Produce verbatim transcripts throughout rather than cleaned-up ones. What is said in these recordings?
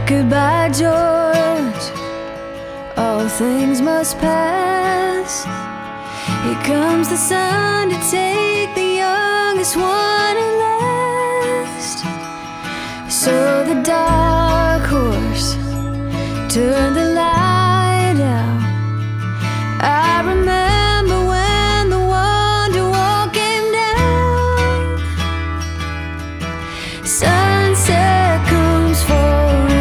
Goodbye, George, all things must pass. Here comes the sun to take the youngest one at last. So the dark horse turned the light out. I remember when the wonder wall came down. Sunset comes for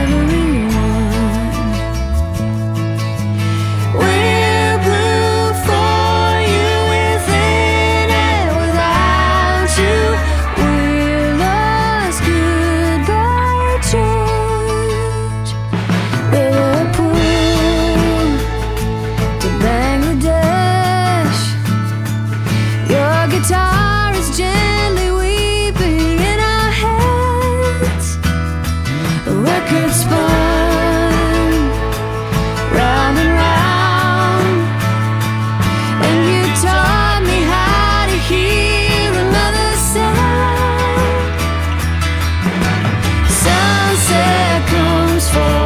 guitar is gently weeping in our heads. A record spun round and round, and you taught me how to hear another sound. Sunset comes for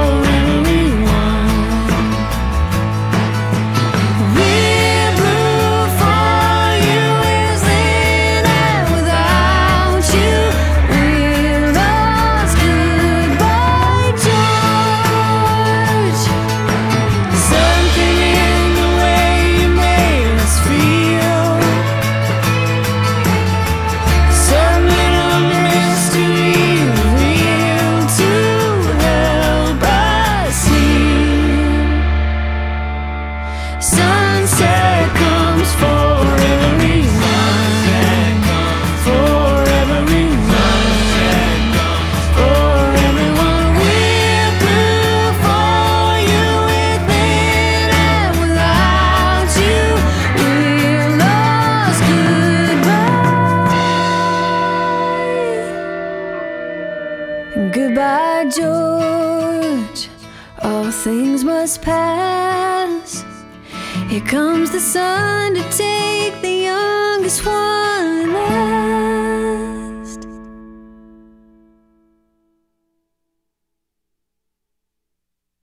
Goodbye, George, all things must pass. Here comes the sun to take the youngest one last.